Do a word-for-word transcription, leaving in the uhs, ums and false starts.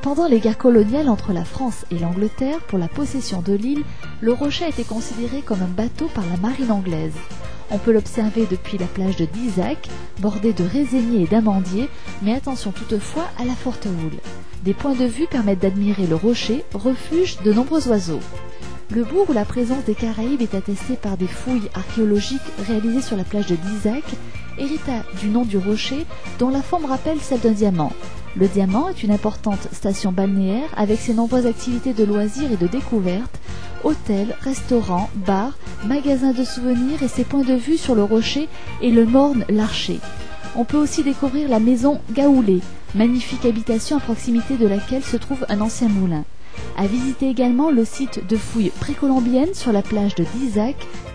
Pendant les guerres coloniales entre la France et l'Angleterre pour la possession de l'île, le rocher a été considéré comme un bateau par la marine anglaise. On peut l'observer depuis la plage de Dizac, bordée de résiniers et d'amandiers, mais attention toutefois à la forte houle. Des points de vue permettent d'admirer le rocher, refuge de nombreux oiseaux. Le bourg où la présence des Caraïbes est attestée par des fouilles archéologiques réalisées sur la plage de Dizac hérita du nom du rocher dont la forme rappelle celle d'un diamant. Le Diamant est une importante station balnéaire avec ses nombreuses activités de loisirs et de découvertes, hôtels, restaurants, bars, magasins de souvenirs et ses points de vue sur le rocher et le morne Larcher. On peut aussi découvrir la maison Gaoulé, magnifique habitation à proximité de laquelle se trouve un ancien moulin. À visiter également le site de fouilles précolombiennes sur la plage de Dizac,